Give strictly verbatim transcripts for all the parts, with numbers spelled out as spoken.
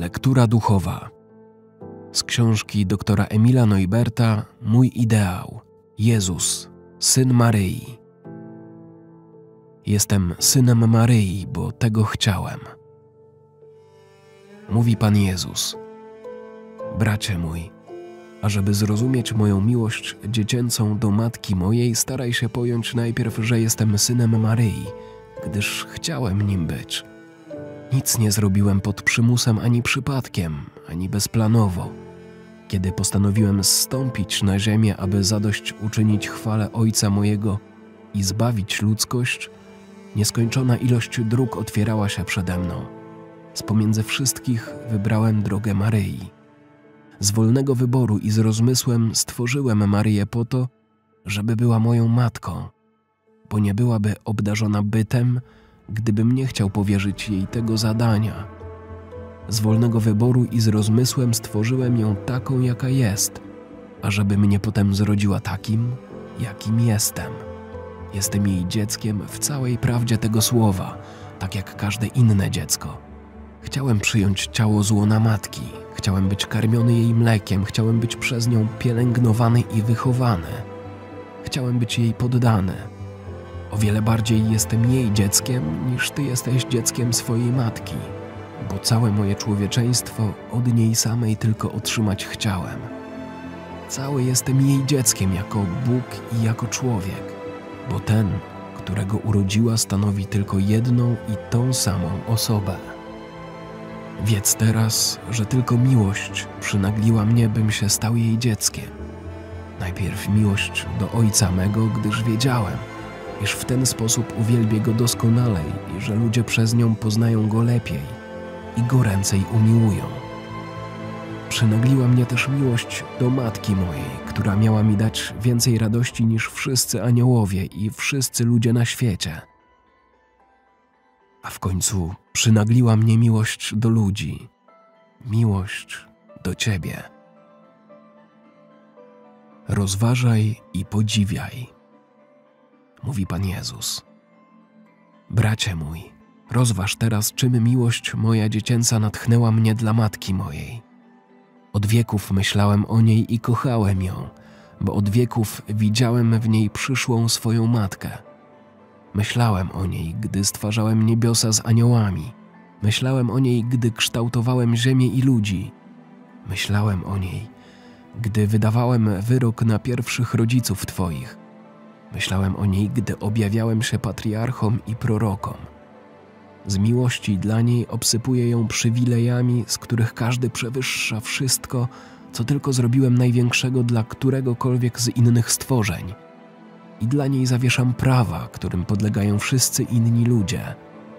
Lektura duchowa z książki doktora Emila Neuberta Mój ideał. Jezus, Syn Maryi. Jestem synem Maryi, bo tego chciałem. Mówi Pan Jezus: bracie mój, ażeby zrozumieć moją miłość dziecięcą do matki mojej, staraj się pojąć najpierw, że jestem synem Maryi, gdyż chciałem nim być. Nic nie zrobiłem pod przymusem ani przypadkiem, ani bezplanowo. Kiedy postanowiłem zstąpić na ziemię, aby zadość uczynić chwale Ojca mojego i zbawić ludzkość, nieskończona ilość dróg otwierała się przede mną. Z pomiędzy wszystkich wybrałem drogę Maryi. Z wolnego wyboru i z rozmysłem stworzyłem Maryję po to, żeby była moją matką, bo nie byłaby obdarzona bytem, gdybym nie chciał powierzyć jej tego zadania. Z wolnego wyboru i z rozmysłem stworzyłem ją taką, jaka jest, ażeby mnie potem zrodziła takim, jakim jestem. Jestem jej dzieckiem w całej prawdzie tego słowa, tak jak każde inne dziecko. Chciałem przyjąć ciało z łona matki, chciałem być karmiony jej mlekiem, chciałem być przez nią pielęgnowany i wychowany. Chciałem być jej poddany. O wiele bardziej jestem jej dzieckiem, niż ty jesteś dzieckiem swojej matki, bo całe moje człowieczeństwo od niej samej tylko otrzymać chciałem. Cały jestem jej dzieckiem jako Bóg i jako człowiek, bo ten, którego urodziła, stanowi tylko jedną i tą samą osobę. Wiedz teraz, że tylko miłość przynagliła mnie, bym się stał jej dzieckiem. Najpierw miłość do Ojca mego, gdyż wiedziałem, iż w ten sposób uwielbię Go doskonalej i że ludzie przez nią poznają Go lepiej i goręcej umiłują. Przynagliła mnie też miłość do Matki mojej, która miała mi dać więcej radości niż wszyscy aniołowie i wszyscy ludzie na świecie. A w końcu przynagliła mnie miłość do ludzi, miłość do Ciebie. Rozważaj i podziwiaj, mówi Pan Jezus. Bracie mój, rozważ teraz, czym miłość moja dziecięca natchnęła mnie dla matki mojej. Od wieków myślałem o niej i kochałem ją, bo od wieków widziałem w niej przyszłą swoją matkę. Myślałem o niej, gdy stwarzałem niebiosa z aniołami. Myślałem o niej, gdy kształtowałem ziemię i ludzi. Myślałem o niej, gdy wydawałem wyrok na pierwszych rodziców Twoich. Myślałem o niej, gdy objawiałem się patriarchom i prorokom. Z miłości dla niej obsypuję ją przywilejami, z których każdy przewyższa wszystko, co tylko zrobiłem największego dla któregokolwiek z innych stworzeń. I dla niej zawieszam prawa, którym podlegają wszyscy inni ludzie.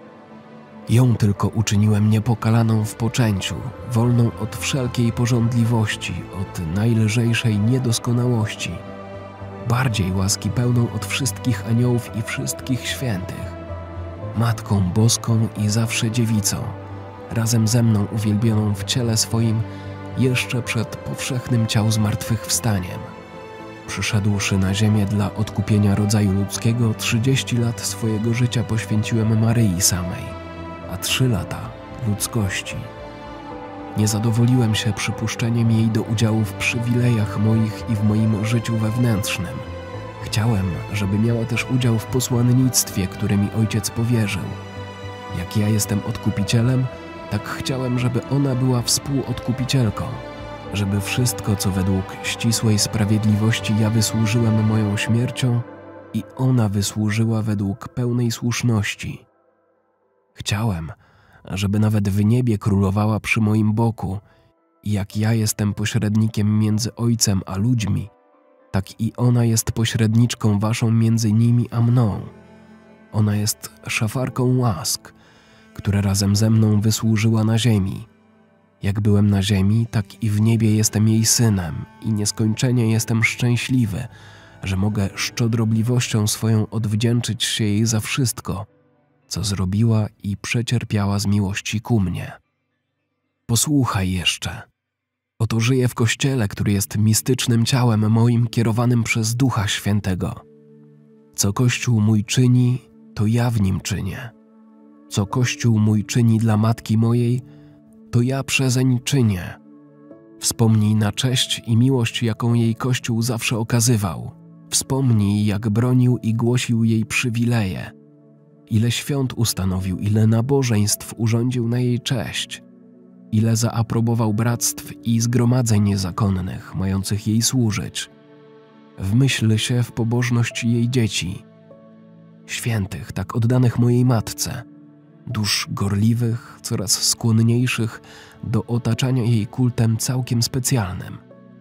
Ją tylko uczyniłem niepokalaną w poczęciu, wolną od wszelkiej pożądliwości, od najlżejszej niedoskonałości, bardziej łaski pełną od wszystkich aniołów i wszystkich świętych, Matką Boską i zawsze dziewicą, razem ze mną uwielbioną w ciele swoim jeszcze przed powszechnym ciał zmartwychwstaniem. Przyszedłszy na ziemię dla odkupienia rodzaju ludzkiego, trzydzieści lat swojego życia poświęciłem Maryi samej, a trzy lata ludzkości. Nie zadowoliłem się przypuszczeniem jej do udziału w przywilejach moich i w moim życiu wewnętrznym. Chciałem, żeby miała też udział w posłannictwie, które mi Ojciec powierzył. Jak ja jestem odkupicielem, tak chciałem, żeby ona była współodkupicielką, żeby wszystko, co według ścisłej sprawiedliwości ja wysłużyłem moją śmiercią i ona wysłużyła według pełnej słuszności. Chciałem, żeby nawet w niebie królowała przy moim boku i jak ja jestem pośrednikiem między Ojcem a ludźmi, tak i ona jest pośredniczką waszą między nimi a mną. Ona jest szafarką łask, które razem ze mną wysłużyła na ziemi. Jak byłem na ziemi, tak i w niebie jestem jej synem i nieskończenie jestem szczęśliwy, że mogę szczodrobliwością swoją odwdzięczyć się jej za wszystko, co zrobiła i przecierpiała z miłości ku mnie. Posłuchaj jeszcze. Oto żyję w Kościele, który jest mistycznym ciałem moim kierowanym przez Ducha Świętego. Co Kościół mój czyni, to ja w nim czynię. Co Kościół mój czyni dla matki mojej, to ja przezeń czynię. Wspomnij na cześć i miłość, jaką jej Kościół zawsze okazywał. Wspomnij, jak bronił i głosił jej przywileje. Ile świąt ustanowił, ile nabożeństw urządził na jej cześć. Ile zaaprobował bractw i zgromadzeń zakonnych, mających jej służyć. Wmyśl się w pobożność jej dzieci, świętych, tak oddanych mojej matce, dusz gorliwych, coraz skłonniejszych do otaczania jej kultem całkiem specjalnym.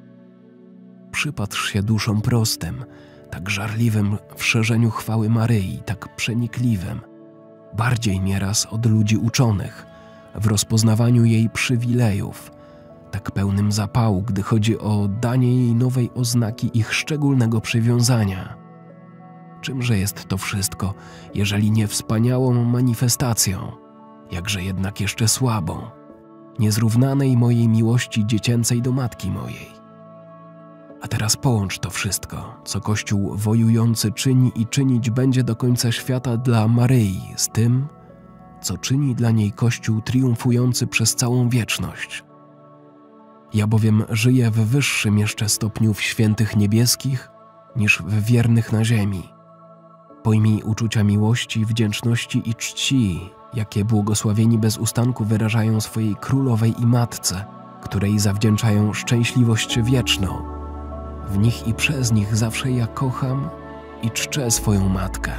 Przypatrz się duszom prostym, tak żarliwym w szerzeniu chwały Maryi, tak przenikliwym, bardziej nieraz od ludzi uczonych, w rozpoznawaniu jej przywilejów, tak pełnym zapału, gdy chodzi o danie jej nowej oznaki ich szczególnego przywiązania. Czymże jest to wszystko, jeżeli nie wspaniałą manifestacją, jakże jednak jeszcze słabą, niezrównanej mojej miłości dziecięcej do matki mojej. A teraz połącz to wszystko, co Kościół wojujący czyni i czynić będzie do końca świata dla Maryi, z tym, co czyni dla niej Kościół triumfujący przez całą wieczność. Ja bowiem żyję w wyższym jeszcze stopniu w świętych niebieskich niż w wiernych na ziemi. Pojmij uczucia miłości, wdzięczności i czci, jakie błogosławieni bez ustanku wyrażają swojej królowej i matce, której zawdzięczają szczęśliwość wieczną. W nich i przez nich zawsze ja kocham i czczę swoją matkę.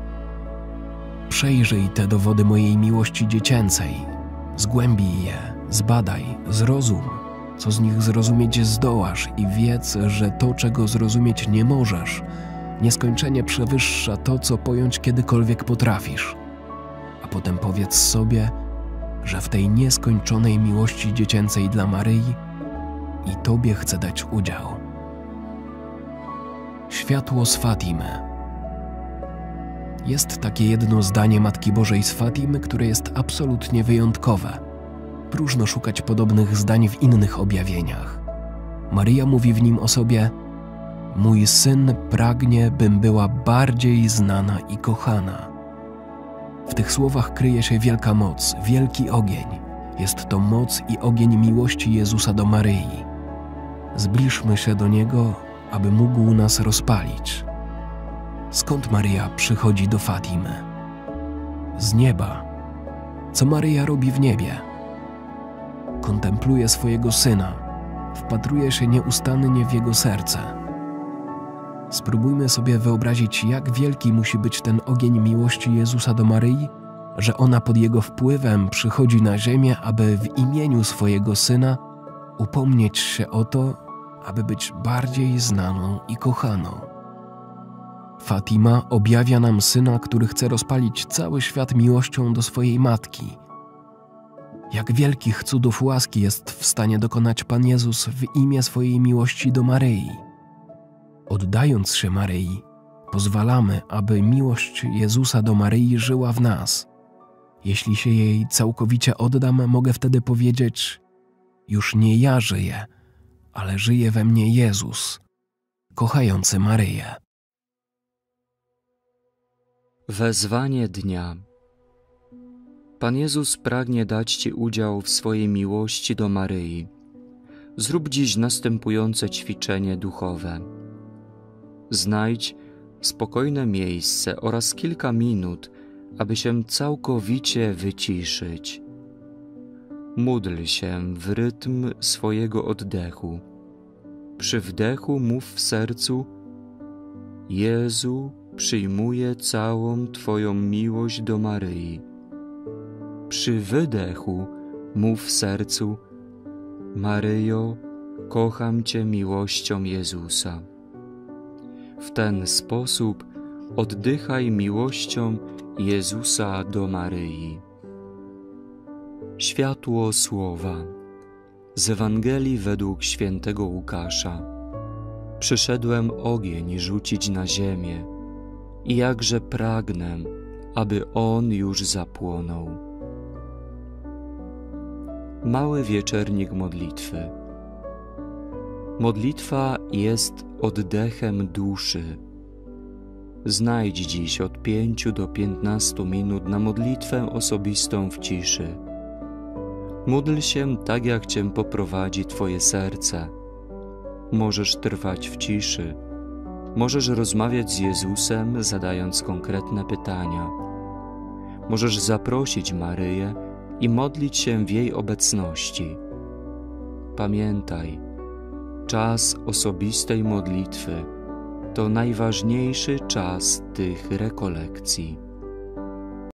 Przejrzyj te dowody mojej miłości dziecięcej, zgłębij je, zbadaj, zrozum, co z nich zrozumieć zdołasz i wiedz, że to, czego zrozumieć nie możesz, nieskończenie przewyższa to, co pojąć kiedykolwiek potrafisz. A potem powiedz sobie, że w tej nieskończonej miłości dziecięcej dla Maryi i Tobie chcę dać udział. Światło z Fatimy. Jest takie jedno zdanie Matki Bożej z Fatimy, które jest absolutnie wyjątkowe. Próżno szukać podobnych zdań w innych objawieniach. Maryja mówi w nim o sobie: mój syn pragnie, bym była bardziej znana i kochana. W tych słowach kryje się wielka moc, wielki ogień. Jest to moc i ogień miłości Jezusa do Maryi. Zbliżmy się do Niego, aby mógł nas rozpalić. Skąd Maryja przychodzi do Fatimy? Z nieba. Co Maryja robi w niebie? Kontempluje swojego Syna, wpatruje się nieustannie w Jego serce. Spróbujmy sobie wyobrazić, jak wielki musi być ten ogień miłości Jezusa do Maryi, że ona pod Jego wpływem przychodzi na ziemię, aby w imieniu swojego Syna upomnieć się o to, aby być bardziej znaną i kochaną. Fatima objawia nam Syna, który chce rozpalić cały świat miłością do swojej Matki. Jak wielkich cudów łaski jest w stanie dokonać Pan Jezus w imię swojej miłości do Maryi. Oddając się Maryi, pozwalamy, aby miłość Jezusa do Maryi żyła w nas. Jeśli się jej całkowicie oddam, mogę wtedy powiedzieć: już nie ja żyję, ale żyje we mnie Jezus, kochający Maryję. Wezwanie dnia. Pan Jezus pragnie dać Ci udział w swojej miłości do Maryi. Zrób dziś następujące ćwiczenie duchowe. Znajdź spokojne miejsce oraz kilka minut, aby się całkowicie wyciszyć. Módl się w rytm swojego oddechu. Przy wdechu mów w sercu: Jezu, przyjmuję całą Twoją miłość do Maryi. Przy wydechu mów w sercu: Maryjo, kocham Cię miłością Jezusa. W ten sposób oddychaj miłością Jezusa do Maryi. Światło słowa z Ewangelii według świętego Łukasza. Przyszedłem ogień rzucić na ziemię i jakże pragnę, aby on już zapłonął. Mały wieczernik modlitwy. Modlitwa jest oddechem duszy. Znajdź dziś od pięciu do piętnastu minut na modlitwę osobistą w ciszy. Módl się tak, jak Cię poprowadzi Twoje serce. Możesz trwać w ciszy. Możesz rozmawiać z Jezusem, zadając konkretne pytania. Możesz zaprosić Maryję i modlić się w jej obecności. Pamiętaj, czas osobistej modlitwy to najważniejszy czas tych rekolekcji.